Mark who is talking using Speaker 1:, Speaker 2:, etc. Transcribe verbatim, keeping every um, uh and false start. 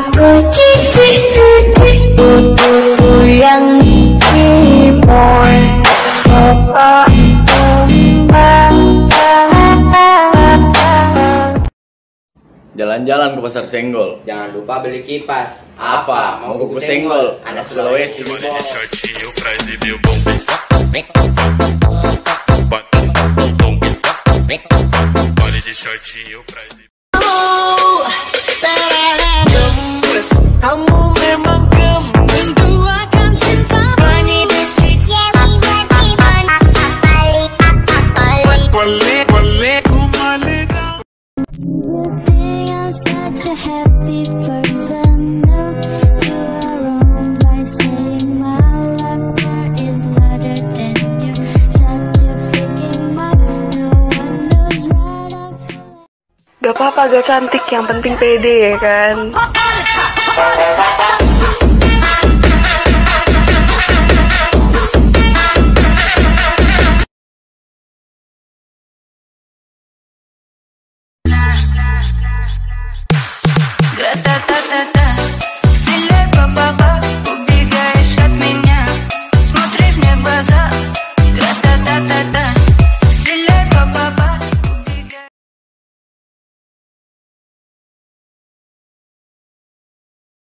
Speaker 1: Jalan-jalan ke pasar Senggol.
Speaker 2: Jangan lupa beli kipas.
Speaker 1: Apa? Mau kuku Senggol? Anak Sulawesi.
Speaker 3: Kamu memang gemes, duakan cinta.
Speaker 4: Such a happy person. Look, you are wrong by saying my left heart is louder than you. Shut your freaking mouth. No one knows what I'm feeling.
Speaker 5: Gak apa-apa, gak cantik, yang penting pede ya kan.